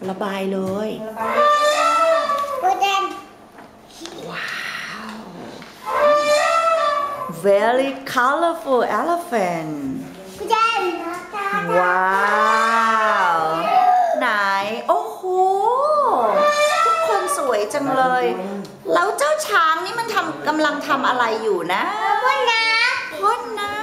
ระบายเลยว้าว very colorful elephant ว้าวไหนโอ้โหทุกคนสวยจังเลยแล้วเจ้าช้างนี่มันกำลังทำอะไรอยู่นะพ่นน้